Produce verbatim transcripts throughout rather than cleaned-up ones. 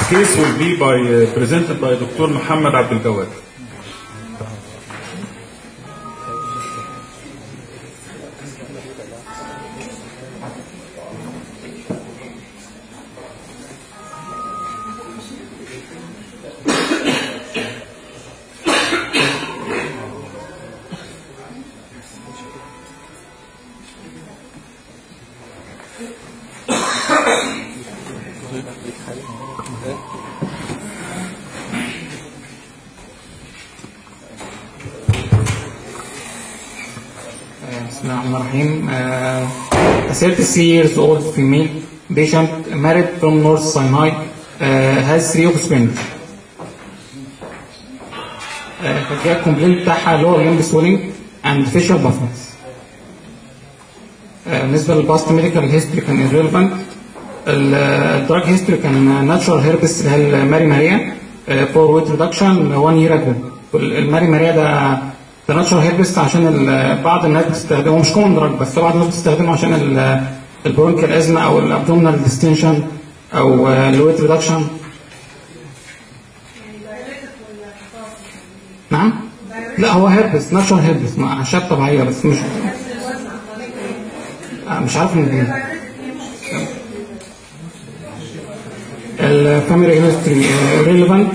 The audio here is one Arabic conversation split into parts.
case will be by, uh, presented by Doctor Muhammad Abdul Gawad. Uh, a thirty-three years old female patient married from North Sinai uh, has three offspring. فجاء الكومبلين بتاعها lower limb swelling and facial buffness. بالنسبة للباست ميديكال هيستوري كان irrelevant. الدراج هيستوري كان ناتشورال هيربس اللي هي الماري ماريا فور ويت ريدكشن one year ago. الماري ماريا ده ده ناتشورال هيربس عشان بعض الناس بتستخدمه، هو مش كومن دراج بس بعض الناس بتستخدمه عشان البرونكيال ازمه او الابدومينال ديستنشن او الويت ريدكشن. نعم؟ لا هو هيربس ناتشورال هيربس اعشاب طبيعيه بس مش مش عارف ان الفاميلي هيستوري ريليفانت.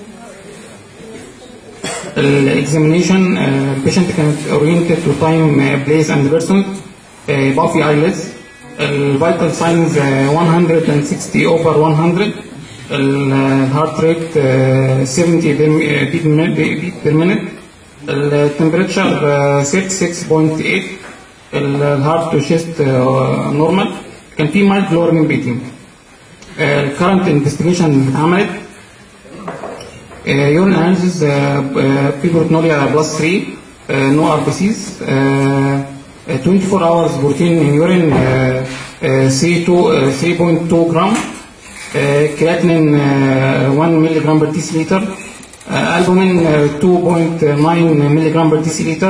الاكزامينيشن البيشنت كانت اورينتد تو تايم بليس اند بيرسون بافي ايلتس. الفيتال ساينز one hundred sixty over one hundred. الهارت ريت seventy beat per minute. التمبريتشر thirty-six point eight. الهارت تو شيست نورمال. كان في مايلد لورنج بيتنج. الكرنت انفستيجيشن اللي اتعملت urine analysis proteinuria plus three no R B Cs twenty-four hours protein in urine three point two gram creatinine one milligram per deciliter albumin two point nine milligram per deciliter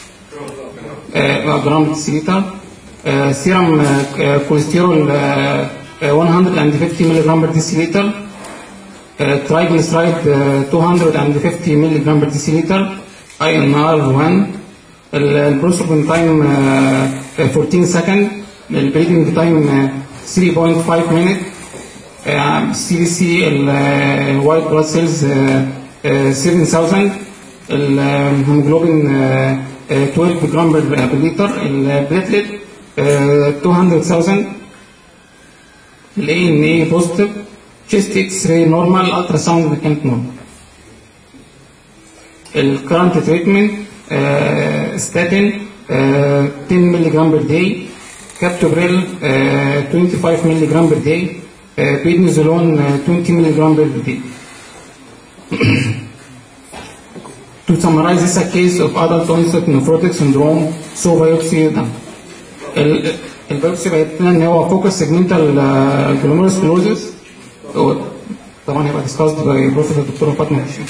gram per deciliter serum cholesterol one hundred fifty milligram per deciliter triglyceride two hundred fifty milligram per deciliter I N R one. البروستروجين تايم fourteen second. البريدنج تايم three point five minute. سي بي سي الوايت بلاد سيلز seven thousand. الهيموجلوبين twelve جرام per لتر. البليتلت two hundred thousand. الاي ان اي بوزيتيف. chest x-ray normal, ultrasound كانت normal. الكرنت تريتمنت ستاتين ten milligram per day. كابتوبريل twenty-five milligram per day. prednisolone twenty milligram per day. To summarize, this is a case of adult onset nephrotic syndrome. So biopsy done. البيوبسي بقت لنا ان هو فوكس سيجمنتال glomerular sclerosis. طبعا هيبقى ديسكاسد باي بروفيسور الدكتوره فاطمه هشام.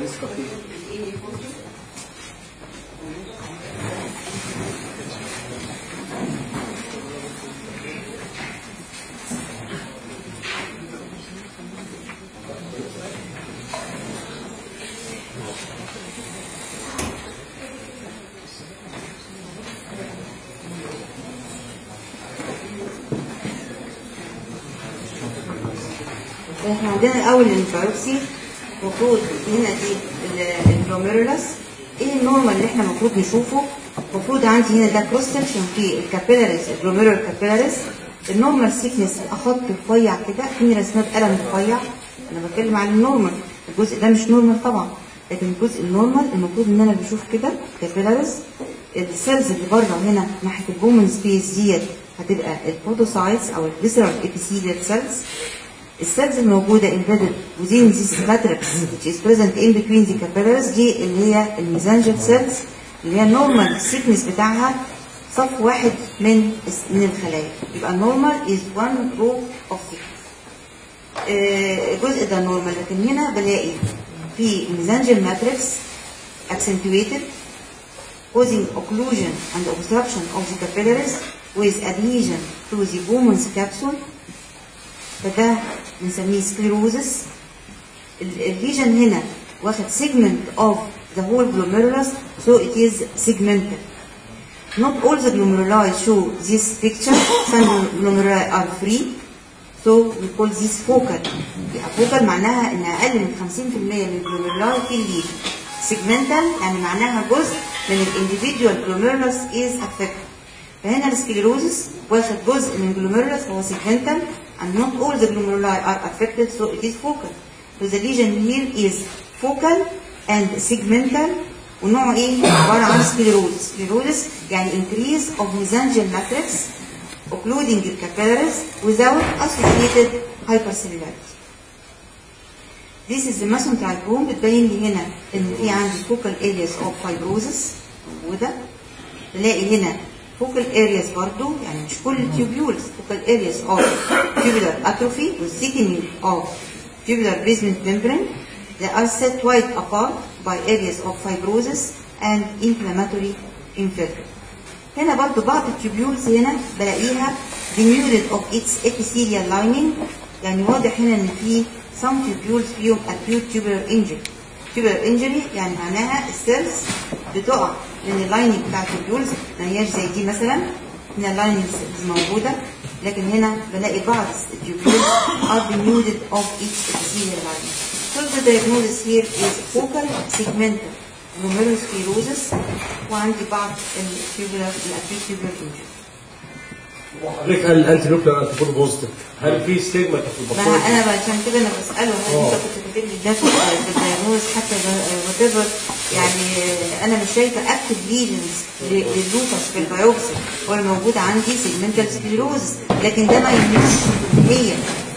احنا عندنا الاول البيوبسي المفروض هنا دي الجلوميرولس. ايه النورمال اللي احنا المفروض نشوفه؟ المفروض عندي هنا ده كروس سكشن في الكابيلاريز الجلوميرول كابيلاريز. النورمال سيكنس اخط رفيع كده في رسمات قلم رفيع. انا بتكلم عن النورمال، الجزء ده مش نورمال طبعا، لكن الجزء النورمال المفروض ان انا بشوف كده كابيلاريز. السيلز اللي بره هنا ناحيه البومن سبيس ديت هتبقى البودوسايتس او الفيسرال ابيثيليال سيلز. السيلز الموجوده embedded within this matrix which is present in between the capillaries دي اللي هي الميزانجيال سيلز اللي هي النورمال السيكنس بتاعها صف واحد من من الخلايا. يبقى النورمال is one row of thickness. الجزء ده نورمال، لكن هنا بلاقي في الميزانجيال ماتريكس accentuated causing occlusion and obstruction of the capillaries with adhesion to the Bowman's capsule. فده بنسميه سكليروزس. الليجن هنا واخد segment of the whole glomerulus, so it is segmental. Not all the glomeruli show this picture. Some glomeruli are free, so we call this focal. focal معناها ان اقل من خمسين بالمية من الجلوميرولاي في الليجن. segmental يعني معناها جزء من individual glomerulus is affected. فهنا السكليروزس واخد جزء من الجلوميرولس هو segmental, and not all the glomeruli are affected, so it is focal. So the lesion here is focal and segmental, ونوعه ايه؟ عبارة عن سكليروزس. سكليروزس يعني increase of mesangial matrix occluding the capillaries without associated hypercellularity. This is the Mason trichome. بتبين لي هنا ان في عندي focal areas of fibrosis موجودة. تلاقي هنا focal areas برضو يعني مش كل tubules, focal areas of tubular atrophy with thickening of tubular basement membrane. They are set wide apart by areas of fibrosis and inflammatory infiltrate. هنا برضو بعض التوبيولز هنا بلاقيها denuded of its epithelial lining, يعني واضح هنا ان في some tubules فيهم acute tubular injury. tubular injury يعني معناها السيلز بتقع من اللايننج بتاع التوبيولز، ما هياش زي دي مثلا هنا اللايننج موجوده، لكن هنا بلاقي بعض التوبيولز are denuded of its epithelial lining. So the diagnosis here is focal segmental glomerulosclerosis, وعندي بعض التوبولار الاكيوت tubular injury. حضرتك هل الانتي نوكلير انتي بودي بوزيتيف هل في ستيجما في البصور؟ ما انا عشان كده انا بساله هل انت كنت كاتب لي ده في الدايجنوز حتى وات يعني انا مش شايفه اكتف ليجنز لللوبس في البيوبسي هو الموجود عندي سيجمنتال سكليروزس، لكن ده ما يهمنيش هي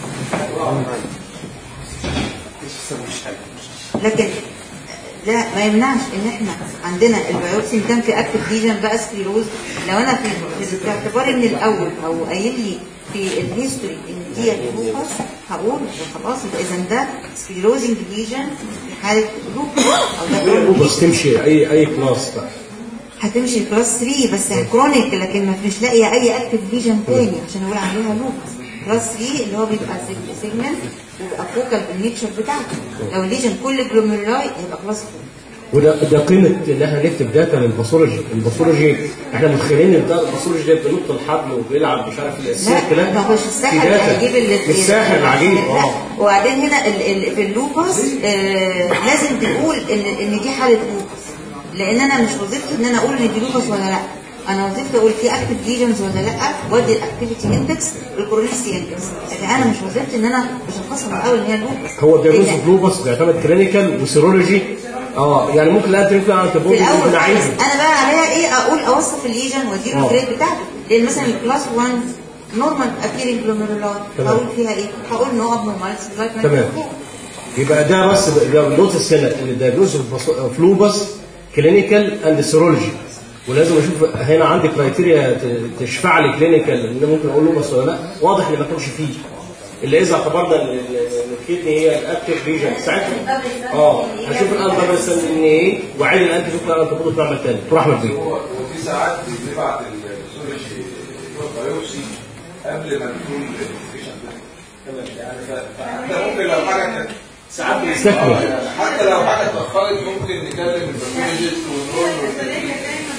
لكن ده ما يمنعش ان احنا عندنا البيوبسي ان كان في اكتف ليجن بقى سكليروز. لو انا في في اعتباري من الاول او قايل لي في الهيستوري ان دي لوبس هقول خلاص اذا ده سكليروزنج ليجن في حاله لوبس او ده لوبس تمشي اي اي كلاس بقى هتمشي كلاس ثلاثة بس كرونيك، لكن مش لاقيه اي اكتف ليجن تاني عشان اقول عليها لوبس. كلاس ثلاثة اللي هو بيبقى سيجمنت ويبقى فوكال بالنيتشر بتاعته. لو الليجن كل جلوميرولاي هيبقى كلاس أربعة. وده ده قيمه ان احنا نكتب داتا للباثولوجي. الباثولوجي احنا متخيلين ان ده الباثولوجي ده بينط الحبل وبيلعب مش عارف السيرك، لا ما هوش الساحر اللي هيجيب الساحر العجيب. اه وبعدين هنا ال ال في اللوبس آه لازم تقول ان ان دي حاله لوبس، لان انا مش وظيفتي ان انا اقول ان دي لوبس ولا لا، انا وظيفتي اقول في اكتف ليجنز ولا لا، وادي الاكتيفيتي اندكس والكورونيستي اندكس، لكن انا مش وظيفتي ان انا بشخصها من الاول ان هي لوبس. هو الدياجنوز لوبس بيعتمد كلينيكال وسيرولوجي. اه يعني ممكن الانتي نوكلير انتي بودي في الاول انا بقى عليها ايه اقول اوصف الليجن واديله الجريد بتاعته، لان مثلا الكلاس واحد نورمال ابيرنج جلوميرولاي هقول فيها ايه؟ هقول نو ابنورمالز لايك ما تمام. يبقى ده بس ده نوتس هنا ان الدياجنوز اوف لوبس كلينيكال اند سيرولوجي، ولازم اشوف هنا عندي كرايتيريا تشفع لي كلينيكال ان ممكن اقول لوبس ولا لا. واضح ان ما كانش فيه اللي اذا اعتبرنا ان الكدني هي الاكتف ريجن ساعتها اه هشوف الالترا بس ان ايه وعين الانتي نوكلير انتي بودي تعمل تاني تروح احمد بيه. هو في ساعات بتبعت السولوجي بايوبسي قبل ما تكون الانفكشن تمام يعني فحتى ممكن لو حاجه كانت ساعات بيستكمل حتى لو حاجه اتاخرت ممكن نكلم الباثولوجيست ونقول له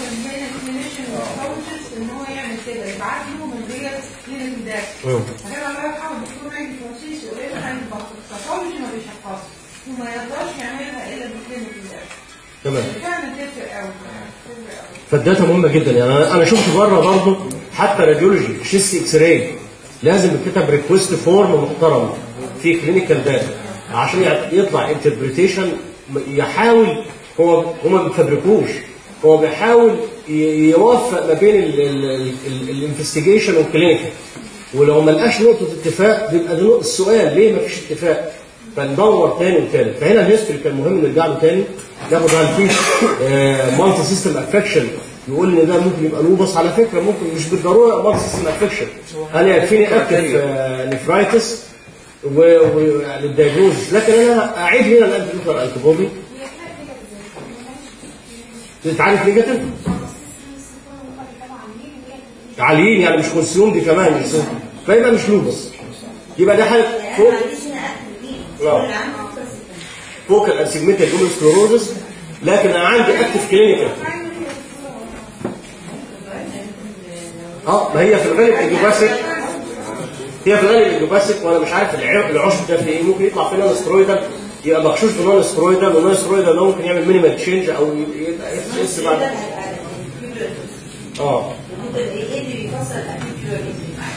ان هو يعمل كده يبعت له من غير كلينيك داتا. هتبقى الله يرحمه الدكتور عيد فرانسيس وغيره عن الباثولوجي ما بيشخصش وما يقدرش يعملها الا بالكلينيك داتا. تمام. فعلا تفرق قوي. فالداتا مهمه جدا. يعني انا شفت بره برضه حتى راديولوجي شيست اكس راي لازم يتكتب ريكويست فورم محترم في كلينيكال داتا عشان يطلع انتربريتيشن يحاول. هو هم ما بيفبركوش، هو بيحاول يوفق ما بين الانفستيجيشن والكلينيكال، ولو ما لقاش نقطه اتفاق بيبقى ده السؤال ليه ما فيش اتفاق، فندور تاني وتالت. فهنا الهيستوري كان مهم نرجع له تاني ناخد هل في مالتي سيستم افكشن يقول ان ده ممكن يبقى لوبس. على فكره ممكن مش بالضروره مالتي سيستم افكشن، انا يكفيني اكتف نفرايتس وللدايجنوز، لكن انا اعيد هنا الانتي نوكلير انتي بودي تتعرف نيجاتيف عاليين يعني مش كونسيوم دي كمان، فيبقى مش لوبس، يبقى ده حاجه فوق. لا فوكال اند سيجمنتال جلوميرولوسكليروزس، لكن انا عندي اكتف كلينيكال. اه ما هي في الغالب ايديوباثيك، هي في الغالب ايديوباثيك، وانا مش عارف الع- العشب ده في ايه، ممكن يطلع في نون سترويدال يبقى مغشوش بنون سترويدال، والنون سترويدال ده ممكن يعمل مينيمال تشينج او يبقى اف اس بعد. اه ايه اللي بيفصل الأكيد؟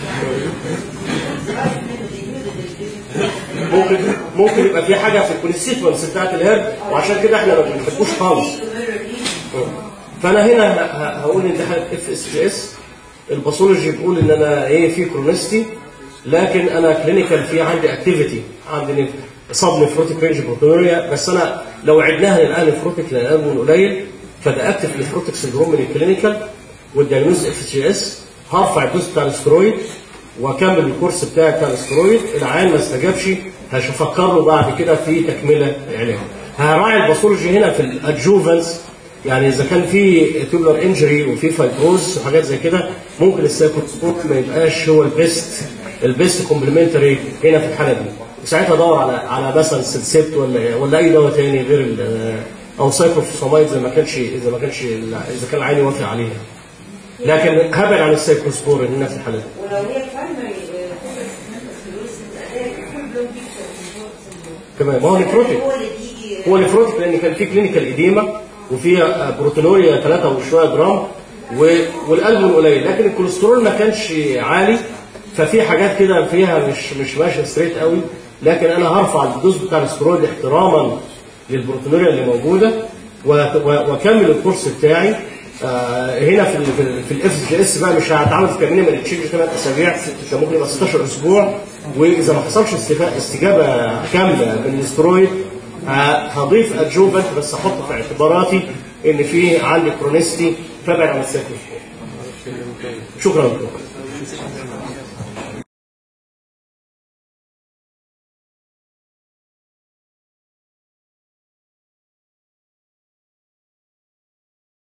ممكن ممكن يبقى في حاجه في الكونستيتوينتس بتاعت الهرب، وعشان كده احنا ما بنحبوش خالص. فانا هنا ه- هقول ان ده حاله اف اس جي اس. الباثولوجي بيقول ان انا ايه في كرونستي، لكن انا كلينيكال في عندي اكتيفيتي، عندي صاب نفروتيك رينج بروتونوريا، بس انا لو عدناها للان نفروتيك لان الالبوم قليل، فده اكتف نفروتيك سندروم من الكلينيكال والدايجنوز اف اس جي اس. هرفع الدوز بتاع الاسترويد واكمل الكورس بتاعي بتاع الاسترويد. العيان ما استجابش هفكر له بعد كده في تكمله علاج. هراعي الباثولوجي هنا في الادجوفنس، يعني اذا كان في تيوبلر انجري وفي فايبروز وحاجات زي كده، ممكن السايكوسكوب ما يبقاش هو البيست البيست كومبلمنتري هنا في الحاله دي. ساعتها ادور على على مثلا سلسبت ولا ولا اي دواء تاني غير ال- او سايكلوفوسفامايد اذا ما كانش اذا ما كانش اذا كان العين يوافق عليها. لكن هبعد عن السايكلوسبورين هنا في الحاله دي. ولو هي برايمري تمام. ما هو نفروتيك، هو اللي بيجي هو نفروتيك لان كان في كلينيكال اديما وفيها بروتينوريا ثلاثة وشويه جرام و- والقلب قليل، لكن الكوليسترول ما كانش عالي، ففي حاجات كده فيها مش مش ماشيه ستريت قوي. لكن انا هرفع الدوز بتاع الاسترويد احتراما للبروتينوريا اللي موجوده و- و- واكمل الكورس بتاعي. آه هنا في ال في الاف جي اس بقى مش هتعمل في كمينيمال تشينج ثلاث اسابيع، ده ممكن يبقى ستاشر اسبوع، واذا ما حصلش استفا- استجابه كامله من الاسترويد ه- هضيف ادجوفنت، بس احط في اعتباراتي ان في عندي كرونيستي، فابعد عن السايكلوسكوب. شكرا لكم.